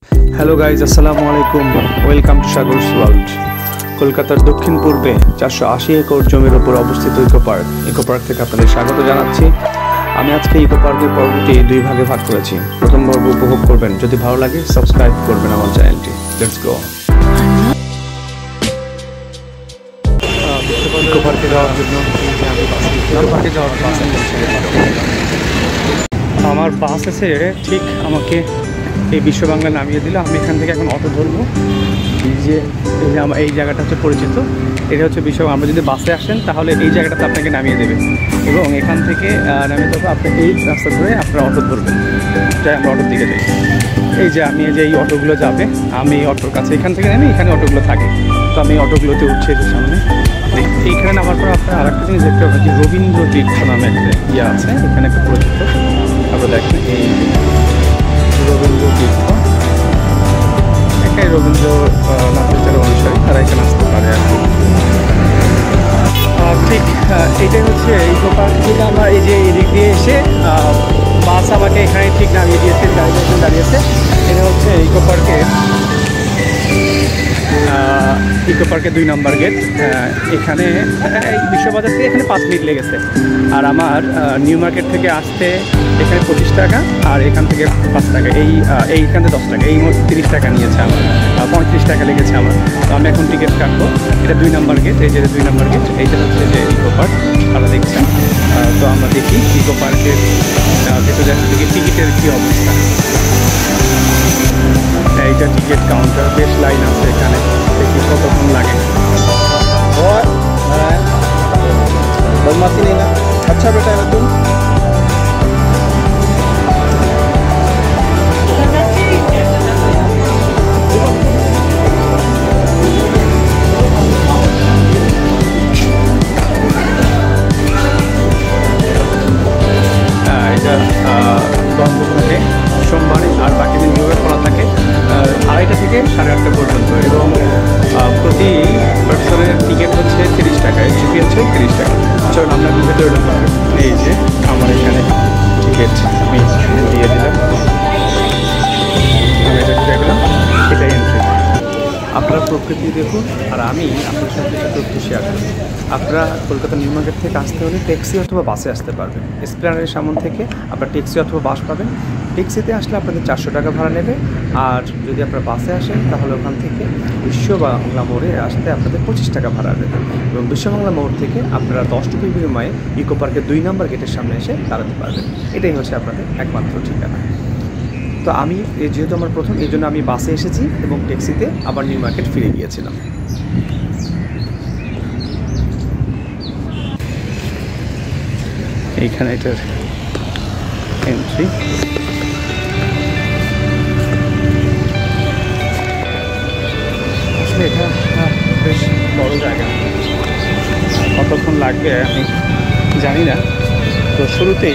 Hello guys, আসসালামু আলাইকুম। Welcome to Sagar's world. কলকাতার দক্ষিণ পূর্বে 480 একর জমির ওপর অবস্থিত ইকো পার্ক থেকে আপনাদের স্বাগত জানাচ্ছি। আমি আজকে ইকো পার্কের পর্বটি দুই ভাগে ভাগ করেছি। প্রথম পর্ব উপভোগ করবেন, যদি ভালো লাগে সাবস্ক্রাইব করবেন আমার চ্যানেলটি। Let's go. ইকো পার্কে যাওয়ার জন্য আমার বাস এসে ঠিক আমাকে এই বিশ্ব বাংলা নামিয়ে দিল। আমি এখান থেকে এখন অটো ধরবো। আমার এই জায়গাটা হচ্ছে পরিচিত, এটা হচ্ছে বিশ্ব। আমরা যদি বাসে আসেন তাহলে এই জায়গাটাতে আপনাকে নামিয়ে দেবে এবং এখান থেকে নামিয়ে দেবো। আপনি এই রাস্তা ধরে আপনারা অটো ধরবেন, যাই আমরা অটোর দিকে যাই। এই যে আমি যে এই অটোগুলো যাবে, আমি এই অটোর কাছে এখান থেকে নামি, এখানে অটোগুলো থাকে, তো আমি অটোগুলোতে উঠছি এই সামনে। এইখানে নামার পর আপনার আর একটা জিনিস দেখতে পাবেন যে রবীন্দ্র তীর্থ নামে একটা ইয়ে আছে, এখানে একটা পরিচিত। আপনারা দেখেন এই রবীন্দ্র তীর্থ, এখানে রবীন্দ্রনাথের যারা অনুসারী তারা এখানে আসতে পারে আর কি। ঠিক এইটাই হচ্ছে ইকো পার্ক থেকে আমরা এই যে এদিক দিয়ে এসে বাস আমাকে এখানে ঠিক নামিয়ে দিয়েছে, দাঁড়িয়েছে। এটা হচ্ছে ইকো পার্কের 2 নম্বর গেট। এখানে এই বিশ্ববাজার থেকে এখানে 5 মিনিট লেগেছে। আর আমার নিউ মার্কেট থেকে আসতে এখানে 25 টাকা, আর এখান থেকে 5 টাকা, এইখান থেকে 10 টাকা, এই মধ্যে 30 টাকা নিয়েছে আমার, 35 টাকা লেগেছে আমার। তো আমি এখন টিকিট কাটবো। এটা 2 নম্বর গেট, এই যে 2 নম্বর গেট, এইটা হচ্ছে যে ইকো পার্ক আপনারা দেখছেন। তো আমরা দেখি ইকো পার্কের ভেতরে টিকিটের কী অবস্থা। এইটা টিকিট কাউন্টার, বেশ লাইন আছে এখানে, দেখি কতক্ষণ লাগে। বদমাশি নেই না? আচ্ছা বেটা, এরকম এটা বন্ধ থাকে সোমবারে, আর বাকি দিনগুলো খোলা থাকে 2:30 থেকে 8:30 পর্যন্ত। এবং প্রতি পার্সনের টিকিট হচ্ছে 30 টাকা, এন্ট্রি হচ্ছে 30 টাকা। চলুন আমরা ভেতরে ঢুকবো। এই যে আমার এখানে টিকিট আমি দিয়ে দিলাম, আমি এটা ঢুকে গেলাম, এটাই এন্ট্রি। আপনারা প্রকৃতি দেখুন আর আমি আপনার সাথে তথ্য শেয়ার করি। আপনারা কলকাতা নিউ মার্কেট থেকে আসতে হলে ট্যাক্সি অথবা বাসে আসতে পারবেন। এসপ্ল্যানেডের সামনে থেকে আপনারা ট্যাক্সি অথবা বাস পাবেন। ট্যাক্সিতে আসলে আপনাদের 400 টাকা ভাড়া নেবে, আর যদি আপনারা বাসে আসেন তাহলে ওখান থেকে বিশ্ব বাংলা মোড়ে আসতে আপনাদের 25 টাকা ভাড়া নেবে। এবং বিশ্ব বাংলা মোড় থেকে আপনারা 10 টাকার বিনিময়ে ইকো পার্কের 2 নম্বর গেটের সামনে এসে দাঁড়াতে পারবেন। এটাই হচ্ছে আপনাদের একমাত্র ঠিকানা। তো আমি যেহেতু আমার প্রথম, এই জন্য আমি বাসে এসেছি এবং ট্যাক্সিতে আবার নিউ মার্কেট ফিরে গিয়েছিলাম। এইখানে এটার এন্ট্রি। আসলে এটা বেশ বড় জায়গা, কতক্ষণ লাগবে আমি জানি না। তো শুরুতেই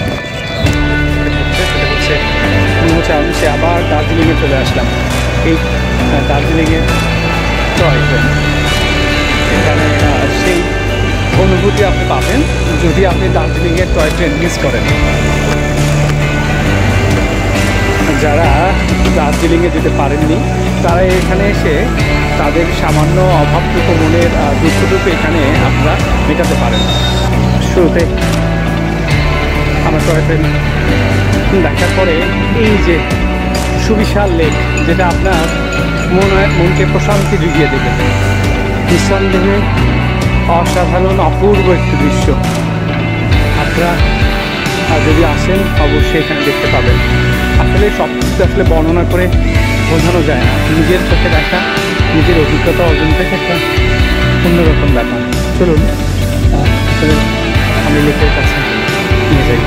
আমি আবার দার্জিলিংয়ে চলে আসলাম। এই দার্জিলিংয়ে টয় ট্রেন, এখানে সেই অনুভূতি আপনি পাবেন যদি আপনি দার্জিলিংয়ের টয় ট্রেন মিস করেন। যারা দার্জিলিংয়ে যেতে পারেননি তারা এখানে এসে তাদের সামান্য অভাবটুকু, মনের দুঃখটুকু এখানে আপনারা মেটাতে পারেন। শুরুতে আমার টয় ট্রেন দেখার পরে এই যে সুবিশাল লেক, যেটা আপনার মনকে প্রশান্তি জুগিয়ে দেবে। নিঃসন্দেহে অসাধারণ অপূর্ব একটি দৃশ্য। আপনারা যদি আসেন অবশ্যই এখানে দেখতে পাবেন। আসলে সব কিছু আসলে বর্ণনা করে বোঝানো যায় না, নিজের চোখে দেখা, নিজের অভিজ্ঞতা অর্জন থেকে একটা অন্যরকম ব্যাপার। চলুন আমি লেকের কাছে নিয়ে যাই।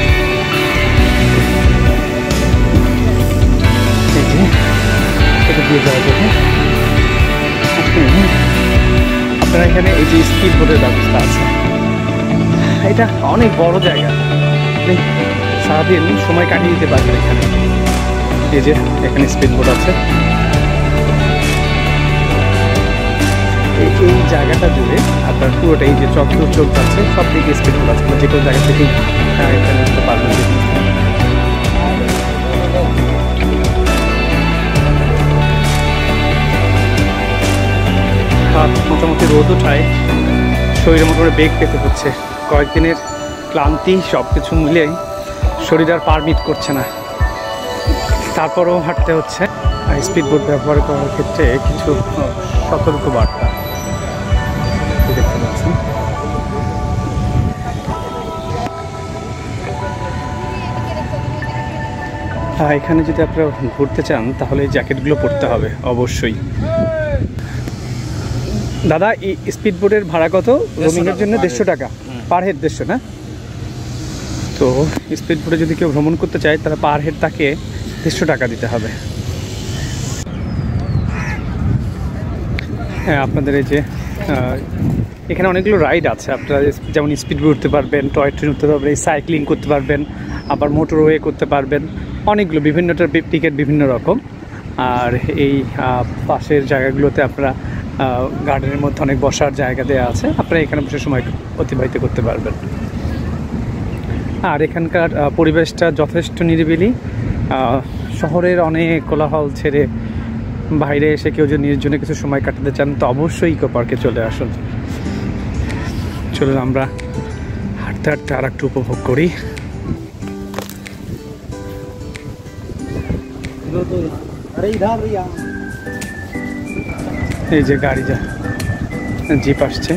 এটা দিয়ে যাওয়া যাবে। আপনারা এখানে এই যে স্পিড বোটের ব্যবস্থা আছে, এটা অনেক বড় জায়গা, সারাদিন সময় কাটিয়ে দিতে পারবেন এখানে। এই যে এখানে স্পিড বোট আছে, এই জায়গাটা জুড়ে আপনার পুরোটা এই যে চক্র চলছে, সব দিকে স্পিড বোট আছে, যে কোনো জায়গা থেকেই এখানে উঠতে পারবেন। মাথামুখি রোদ ওঠায় শরীরে মোটামুটি বেগ পেতে হচ্ছে। কয়েকদিনের ক্লান্তি সব কিছু মিলেই শরীর আর পারমিট করছে না, তারপরেও হাঁটতে হচ্ছে। স্পিড বোট ব্যবহার করার ক্ষেত্রে কিছু সতর্কবার্তা দেখতে পাচ্ছি। এখানে যদি আপনারা ঘুরতে চান তাহলে এই জ্যাকেটগুলো পরতে হবে অবশ্যই। দাদা, এই স্পিড বোটের ভাড়া কত? রোমিংয়ের জন্য 150 টাকা পার হেড। 150 না? তো স্পিড বোটে যদি কেউ ভ্রমণ করতে চায় তাহলে পার হেড তাকে 150 টাকা দিতে হবে। হ্যাঁ, আপনাদের এই যে এখানে অনেকগুলো রাইড আছে। আপনারা যেমন স্পিড বোট উঠতে পারবেন, টয় ট্রেন উঠতে পারবেন, সাইক্লিং করতে পারবেন, আবার মোটরওয়ে করতে পারবেন। অনেকগুলো বিভিন্নটার টিকিট বিভিন্ন রকম। আর এই পাশের জায়গাগুলোতে আপনারা গার্ডেনের মধ্যে অনেক বসার জায়গা দেওয়া আছে, আপনারা এখানে বসে সময় অতিবাহিত করতে পারবেন। আর এখানকার পরিবেশটা যথেষ্ট নিরিবিলি। শহরের অনেক কোলাহল ছেড়ে বাইরে এসে কেউ যদি নির্জনে কিছু সময় কাটাতে চান তো অবশ্যই ইকো পার্কে চলে আসুন। চলুন আমরা হাঁটতে হাঁটতে আর একটু উপভোগ করি। এই যে গাড়ি যা জিপ আসছে,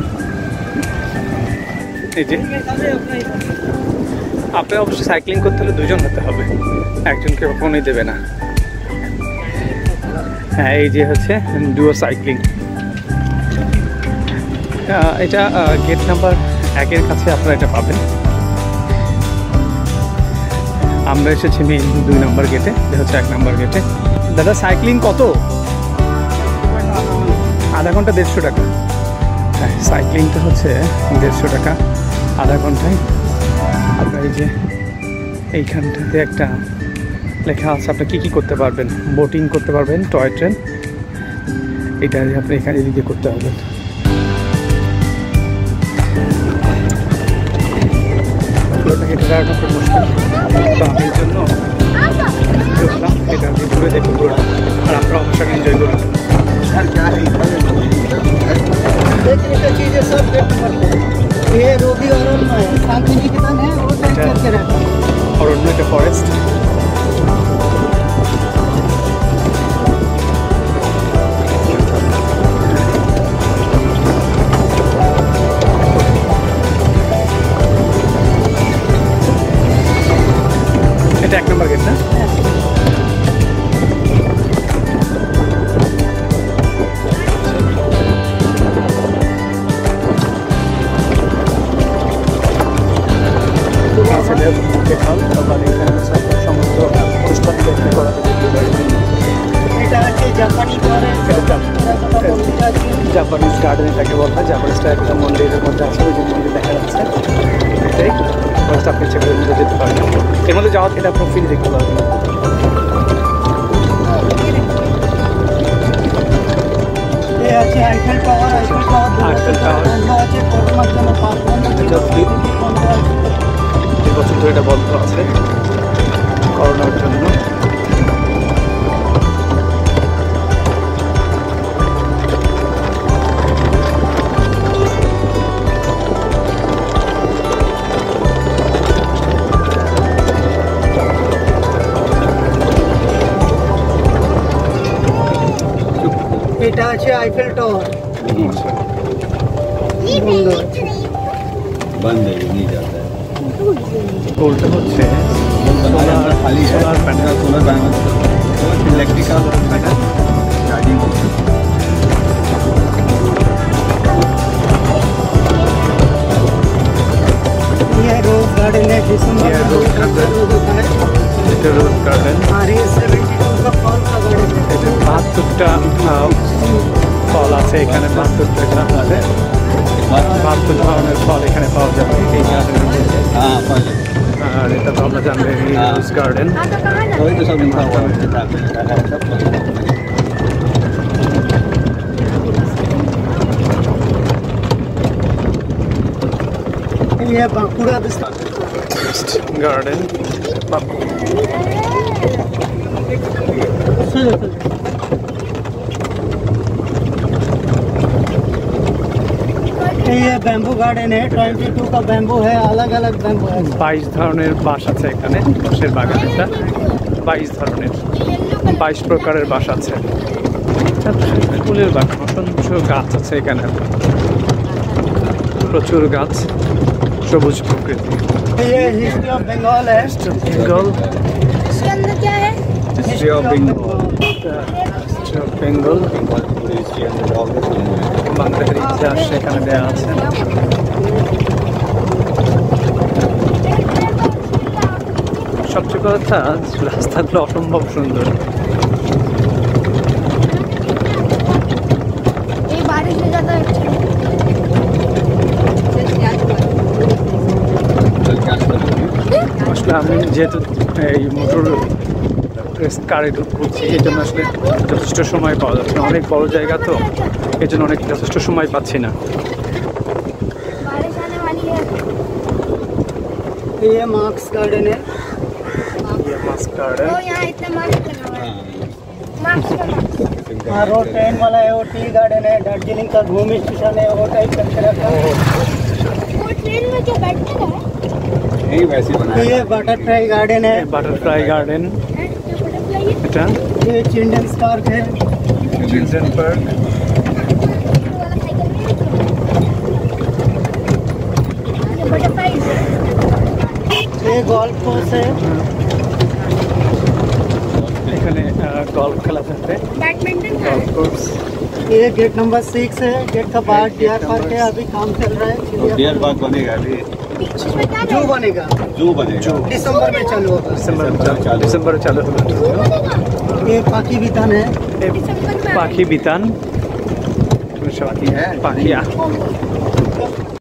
এই যে আপনার অবশ্যই সাইক্লিং করতে হলে 2 জন হতে হবে, একজনকে কখনোই দেবে না। হ্যাঁ, এই যে হচ্ছে ডুও সাইক্লিং। এটা গেট নাম্বার 1-এর কাছে আপনারা এটা পাবেন। আমরা এসেছি মেইন 2 নম্বর গেটে, এটা হচ্ছে 1 নম্বর গেটে। দাদা, সাইক্লিং কত? আধা ঘন্টা 150 টাকা। হ্যাঁ, সাইক্লিংটা হচ্ছে 150 টাকা আধা ঘন্টায়। আপনার এই যে এইখানটাতে একটা লেখা আছে আপনি কী কী করতে পারবেন। বোটিং করতে পারবেন, টয় ট্রেন, এটা আপনি এখানে এদিকে করতে পারবেন। হেঁটে দাঁড়ানো খুব মুশকিল, তো আমি এই জন্য দেখলাম এটা আমি ঘুরে দেখুন ঘোরা, আর আপনারা অবশ্যই এনজয় করুন। অরণ্য, এটা ফরেস্ট। এটা 1 নম্বর গেট না? সমস্ত অনুষ্ঠান দেখতে করা জাপানিজ গার্ডেন এটাকে বলা হয়। জাপানিজটা একটা মন্দিরের মধ্যে আছে, ওই জন্য দেখা যাচ্ছে। এটাই আপনি সেগুলোর মধ্যে যেতে পারবেন। এর মধ্যে যাওয়ার থেকে আপনার ফিল দেখতে পারবেন। বছর ধরে এটা বন্ধ আছে করোনার জন্য। এটা আছে আইফেল টাওয়ার, बंद है, नहीं जाता है। गोल्ड হচ্ছে खाली है solar panel electrical panel charging. ये रोज गार्डन है, दिसंबर ये रोज गार्डन। এটা রোজ গার্ডেন। আর ये 72 का फॉल का गार्डन है। এটা 72টা ফল আছে এখানে। 72টা আছে, 72 ধরনের ফল এখানে পাওয়া যাবে এই গার্ডেনের মধ্যে। हाँ फल। আর এটা তো আমরা জানলে রোজ গার্ডেন। वही तो सब लिखा हुआ है किताब में, लिखा है सब। ये बांकुड़ा गार्डन। ये बैम्बू गार्डन है, 22 का बैम्बू है, अलग अलग बैम्बू है। 22 ধরনের বাঁশ আছে এখানে, বাঁশের বাগান এটা। 22 ধরনের, 22 প্রকারের বাঁশ আছে। ফুলের বাগান, অসংখ্য গাছ আছে এখানে, প্রচুর গাছ, সবুজ প্রকৃতি। ये हिस्ट्री ऑफ बंगाल है। বেঙ্গল, इसके अंदर क्या है? History of Bengal Bengal, history and all the বাংলাদেশের ইতিহাস সেখানে দেওয়া আছে। সবচেয়ে কথা, রাস্তাগুলো অসম্ভব সুন্দর। ये बारिश में ज़्यादा अच्छा है। আসলে আমি যেহেতু এই মোটর কারে ঘুরছি, এই জন্য আসলে যথেষ্ট সময় পাওয়া যাচ্ছে না। অনেক বড় জায়গা তো, এই জন্য অনেক যথেষ্ট সময় পাচ্ছি না। बारिश आने वाली है। ये मार्क्स गार्डन है। तो यहाँ इतना मार्क्स लगा हुआ है। मार्क्स का मार्क्स। हाँ, रोड ट्रेन वाला है, वो टी गार्डन है, दार्जिलिंग का घूम स्टेशन है, वो टाइप करके रखा है। वो ट्रेन में क्या बैठने का है? नहीं वैसे बनाया ये बटरफ्लाई गार्डन है। বাটারফ্লাই গার্ডেন हैं? ये बटरफ्लाई है? এটা, ये चिल्ड्रंस पार्क है। Children park. वाला साइकिल नहीं है? ये बटरफ्लाई है। ये गोल्फ कोर्स है। এখানে গল্ফ খেলা যাবে, बैडमिंटन का গল্ফ है। কোর্স। ये गेट नंबर 6 है। गेट का बाहर डियर पार्क है, अभी काम चल रहा है। डियर पार्क बनेगा अभी, बीच में क्या जू है? बनेगा, जू बनेगा दिसंबर में चालू होगा। ডিসেম্বরে চালু হবে। ये पाकी बितान है। दिसंबर में পাখি বিতান, পাখি, হ্যাঁ। পাখি।